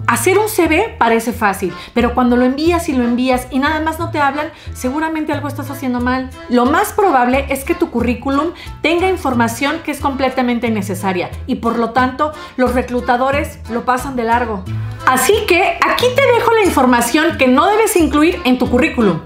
Hacer un CV parece fácil, pero cuando lo envías y nada más no te hablan, seguramente algo estás haciendo mal. Lo más probable es que tu currículum tenga información que es completamente innecesaria y por lo tanto los reclutadores lo pasan de largo. Así que aquí te dejo la información que no debes incluir en tu currículum.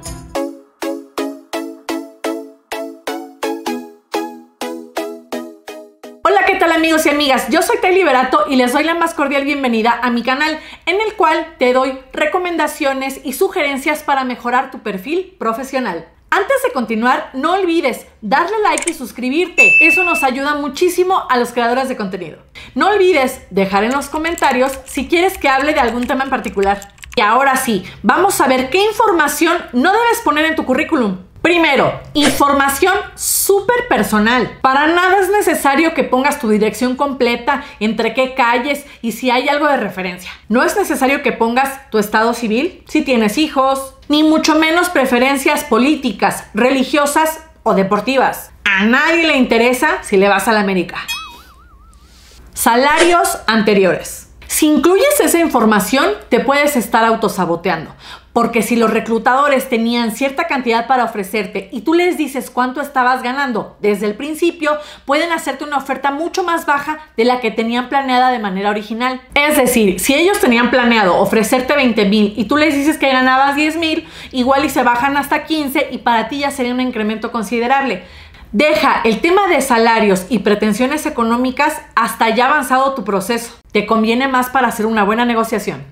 Hola, ¿qué tal amigos y amigas? Yo soy Tay Liberato y les doy la más cordial bienvenida a mi canal, en el cual te doy recomendaciones y sugerencias para mejorar tu perfil profesional. Antes de continuar, no olvides darle like y suscribirte. Eso nos ayuda muchísimo a los creadores de contenido. No olvides dejar en los comentarios si quieres que hable de algún tema en particular. Y ahora sí, vamos a ver qué información no debes poner en tu currículum. Primero, información súper personal. Para nada es necesario que pongas tu dirección completa, entre qué calles y si hay algo de referencia. No es necesario que pongas tu estado civil, si tienes hijos, ni mucho menos preferencias políticas, religiosas o deportivas. A nadie le interesa si le vas a la América. Salarios anteriores. Si incluyes esa información, te puedes estar autosaboteando. Porque si los reclutadores tenían cierta cantidad para ofrecerte y tú les dices cuánto estabas ganando desde el principio, pueden hacerte una oferta mucho más baja de la que tenían planeada de manera original. Es decir, si ellos tenían planeado ofrecerte 20,000 y tú les dices que ganabas 10,000, igual y se bajan hasta 15 y para ti ya sería un incremento considerable. Deja el tema de salarios y pretensiones económicas hasta ya avanzado tu proceso. Te conviene más para hacer una buena negociación.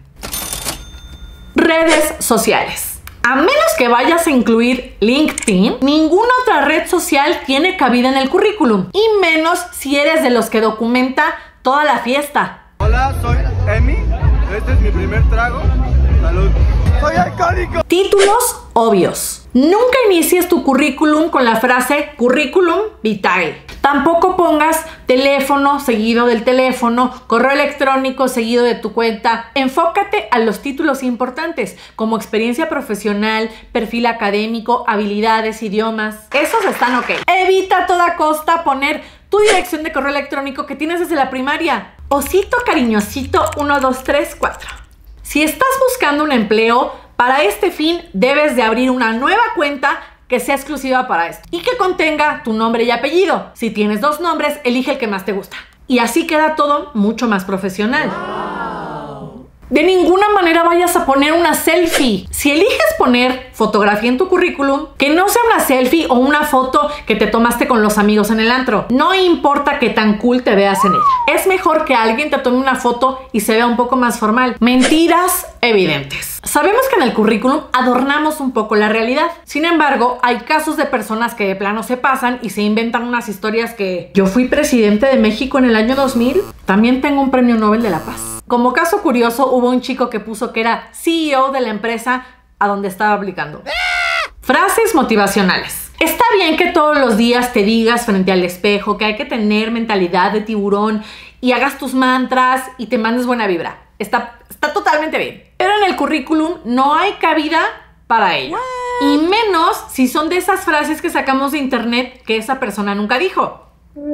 Redes sociales. A menos que vayas a incluir LinkedIn, ninguna otra red social tiene cabida en el currículum. Y menos si eres de los que documenta toda la fiesta. Hola, soy Emi. Este es mi primer trago. Salud. ¡Soy alcohólico! Títulos obvios. Nunca inicies tu currículum con la frase currículum vitae. Tampoco pongas teléfono seguido del teléfono, correo electrónico seguido de tu cuenta. Enfócate a los títulos importantes, como experiencia profesional, perfil académico, habilidades, idiomas. Esos están ok. Evita a toda costa poner tu dirección de correo electrónico que tienes desde la primaria. Osito cariñosito 1234. Si estás buscando un empleo, para este fin debes de abrir una nueva cuenta que sea exclusiva para esto y que contenga tu nombre y apellido. Si tienes dos nombres, elige el que más te gusta. Y así queda todo mucho más profesional. De ninguna manera vayas a poner una selfie. Si eliges poner fotografía en tu currículum, que no sea una selfie o una foto que te tomaste con los amigos en el antro. No importa qué tan cool te veas en ella. Es mejor que alguien te tome una foto y se vea un poco más formal. Mentiras evidentes. Sabemos que en el currículum adornamos un poco la realidad. Sin embargo, hay casos de personas que de plano se pasan y se inventan unas historias que... Yo fui presidente de México en el año 2000. También tengo un premio Nobel de la Paz. Como caso curioso, hubo un chico que puso que era CEO de la empresa a donde estaba aplicando. Frases motivacionales. Está bien que todos los días te digas frente al espejo que hay que tener mentalidad de tiburón y hagas tus mantras y te mandes buena vibra. Está totalmente bien. Pero en el currículum no hay cabida para ello. Y menos si son de esas frases que sacamos de internet que esa persona nunca dijo.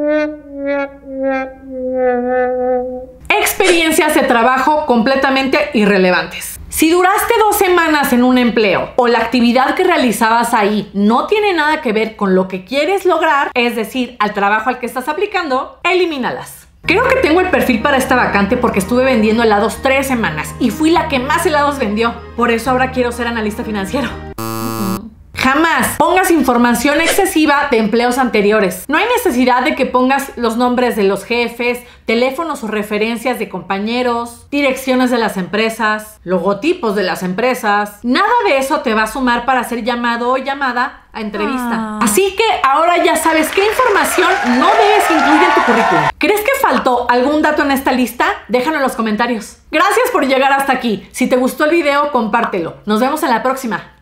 Experiencias de trabajo completamente irrelevantes. Si duraste 2 semanas en un empleo o la actividad que realizabas ahí no tiene nada que ver con lo que quieres lograr, es decir, al trabajo al que estás aplicando, elimínalas. Creo que tengo el perfil para esta vacante porque estuve vendiendo helados 3 semanas y fui la que más helados vendió. Por eso ahora quiero ser analista financiero. Jamás pongas información excesiva de empleos anteriores. No hay necesidad de que pongas los nombres de los jefes, teléfonos o referencias de compañeros, direcciones de las empresas, logotipos de las empresas. Nada de eso te va a sumar para ser llamado o llamada a entrevista. Así que ahora ya sabes qué información no debes incluir en tu currículum. ¿Crees que faltó algún dato en esta lista? Déjalo en los comentarios. Gracias por llegar hasta aquí. Si te gustó el video, compártelo. Nos vemos en la próxima.